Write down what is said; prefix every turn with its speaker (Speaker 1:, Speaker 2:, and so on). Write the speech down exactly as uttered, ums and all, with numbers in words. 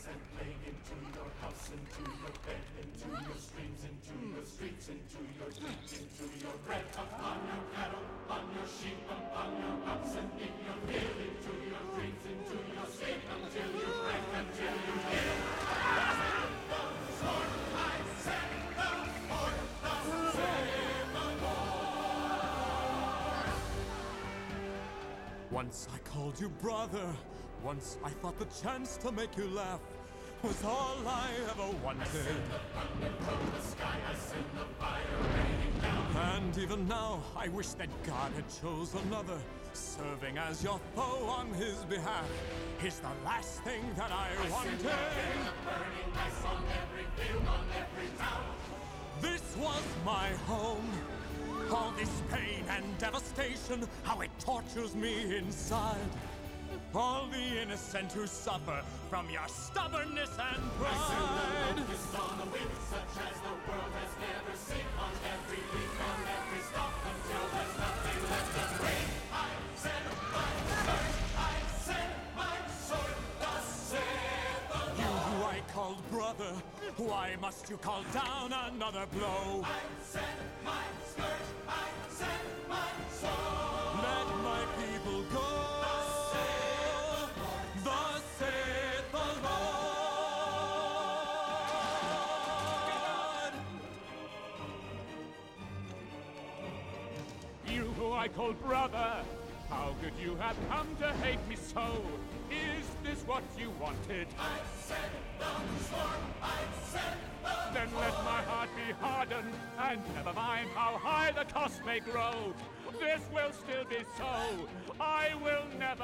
Speaker 1: and plague into your house, into your bed, into your streams, into your streets, into your drink, into your bread, upon your cattle, on your sheep, upon your oxen, in your field, into your dreams, into your sleep, until you break, until you heal. I said the sword, I said the sword, thus saith the Lord.
Speaker 2: Once I called you brother. Once I thought the chance to make you laugh was all I ever wanted.
Speaker 1: I send the thunder from the sky, I send the fire raining down.
Speaker 2: And even now, I wish that God had chose another. Serving as your foe on his behalf is the last thing that I,
Speaker 1: I
Speaker 2: wanted.
Speaker 1: Send the burning ice on every field, on every town.
Speaker 2: This was my home. All this pain and devastation, how it tortures me inside. All the innocent who suffer from your stubbornness and pride.
Speaker 1: I send the locust on the wind, such as the world has never seen. On every leaf, on every stalk, until there's nothing left to bring. I send my sword, I send my sword, thus saith the Lord.
Speaker 2: You who I called brother, why must you call down another blow?
Speaker 1: I send my skirt, I send my sword.
Speaker 2: Let my people go.
Speaker 3: I called brother, how could you have come to hate me so? Is this what you wanted?
Speaker 1: I said the sword, I said the
Speaker 3: Then let my heart be hardened, and never mind how high the cost may grow. This will still be so, I will never